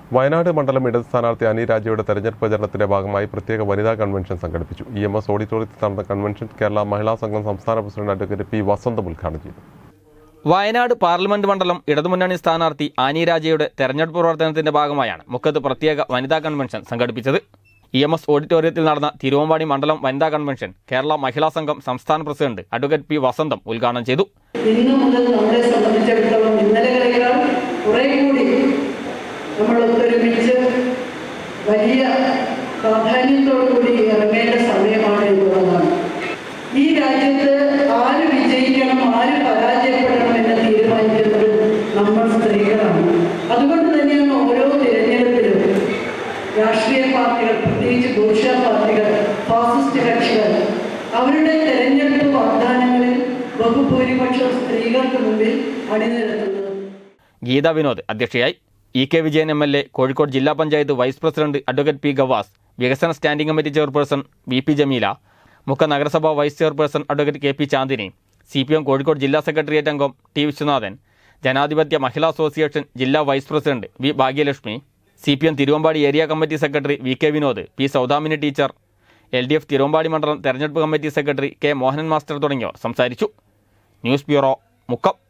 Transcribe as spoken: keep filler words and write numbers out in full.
വയനാട് മണ്ഡലം ഇടത് സ്ഥാനാർത്ഥി അനി രാജയുടെ തെരഞ്ഞെടുപ്പ് പ്രചരണത്തിന്റെ ഭാഗമായി പ്രത്യേക വനിതാ കൺവെൻഷൻ സംഘടിപ്പിച്ചു. ഇ എം എസ് ഓഡിറ്റോറിയത്തിൽ നടന്ന കൺവെൻഷൻ കേരള മഹിളാ സംഘം സംസ്ഥാന പ്രസിഡന്റ് അഡ്വക്കേറ്റ് പി വസന്തം ഉദ്ഘാടനം ചെയ്തു. വയനാട് പാർലമെന്റ് മണ്ഡലം ഇടതുമുന്നണി സ്ഥാനാർത്ഥി അനി രാജയുടെ തെരഞ്ഞെടുപ്പ് പ്രവർത്തനത്തിന്റെ ഭാഗമായാണ് മുക്കത്ത് പ്രത്യേക വനിതാ കൺവെൻഷൻ സംഘടിപ്പിച്ചത്. ഇ എം എസ് ഓഡിറ്റോറിയത്തിൽ നടന്ന തിരുവമ്പാടി മണ്ഡലം വനിതാ കൺവെൻഷൻ കേരള മഹിളാ സംഘം സംസ്ഥാന പ്രസിഡന്റ് അഡ്വക്കേറ്റ് പി വസന്തം ഉദ്ഘാടനം ചെയ്തു. ഇന്നു മുതൽ നമ്മളെ സംബന്ധിച്ചിടത്തോളം ഇന്നലെകളേക്കാൾ കുറെ കൂടി നമ്മൾ ഒത്തൊരുമിച്ച് വലിയ പ്രാധാന്യത്തോടുകൂടി ഇറങ്ങേണ്ട സമയമാണ് എന്നുള്ളതാണ്. ഈ രാജ്യത്ത് ആര് വിജയിക്കണം ആര് പരാജയപ്പെടണം എന്ന് തീരുമാനിക്കുന്നത് നമ്മൾ സ്ത്രീകളാണ്. അതുകൊണ്ട് തന്നെയാണ് ഓരോ തിരഞ്ഞെടുപ്പിലും രാഷ്ട്രീയ പാർട്ടികൾ, പ്രത്യേകിച്ച് പുരുഷ പാർട്ടികൾ, ഫാസിസ്റ്റ് കക്ഷികൾ അവരുടെ തെരഞ്ഞെടുപ്പ് വാഗ്ദാനങ്ങളിൽ ബഹുഭൂരിപക്ഷം സ്ത്രീകൾക്ക് മുമ്പിൽ അണിനിരത്തുന്നത്. ഗീത വിനോദ് അധ്യക്ഷയായി. E K Vijayan M L A, Kozhikode ജില്ലാ panchayat vice president advocate P Gavas, വികസന standing committee chairperson V P Jameela, Mukkam നഗരസഭ vice chairperson advocate K P Chandini, C P M Kozhikode ജില്ലാ സെക്രട്ടേറിയറ്റ് അംഗം ടി വിശ്വനാഥൻ, ജനാധിപത്യ മഹിളാ അസോസിയേഷൻ ജില്ലാ vice president V Bhagyalakshmi, C P M Thiruvambady area committee secretary V K Vinod, P Saudamini teacher, L D F Thiruvambady മണ്ഡലം തെരഞ്ഞെടുപ്പ് committee secretary K Mohanan master തുടങ്ങിയവർ സംസാരിച്ചു. News bureau, Mukkam.